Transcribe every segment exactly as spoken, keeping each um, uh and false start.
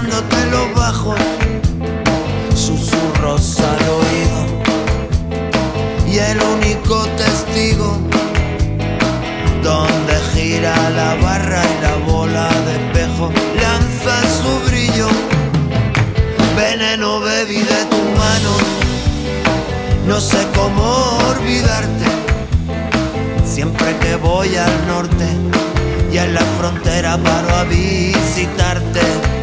besándote los bajos, susurros al oído, y el único testigo donde gira la barra y la bola de espejo lanza su brillo. Veneno bebí de tu mano, no sé cómo olvidarte. Siempre que voy al norte y en la frontera paro a visitarte.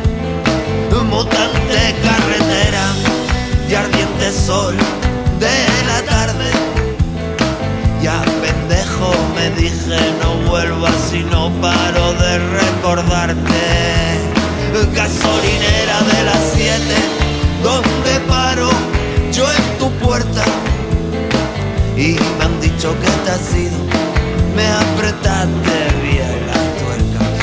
Mutante carretera y ardiente sol de la tarde. Ya pendejo me dije, no vuelvas si no paro de recordarte. Gasolinera de las siete, donde paro yo en tu puerta. Y me han dicho que te has ido, me apretaste bien las tuercas.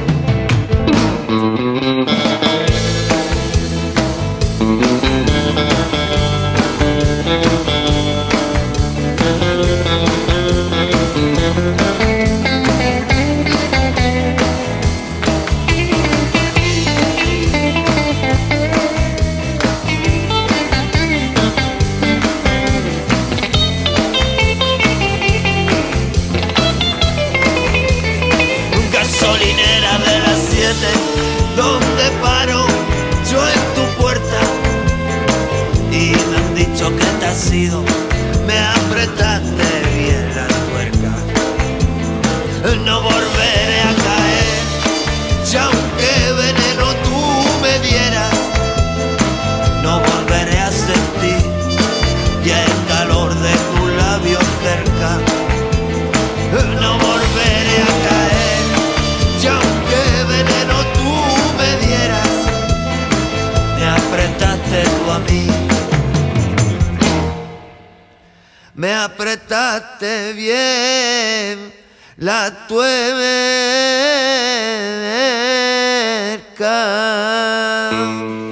Gasolinera de las siete, donde paro yo en tu puerta. Y me han dicho que te has ido, me apretaste bien la tuerca. No volveré a caer, ya aunque veneno tú me dieras. No volveré a sentir ya el calor de tu labio cerca. No volveré a caer, y aunque veneno tú me dieras, me apretaste tú a mí, me apretaste bien la tuerca.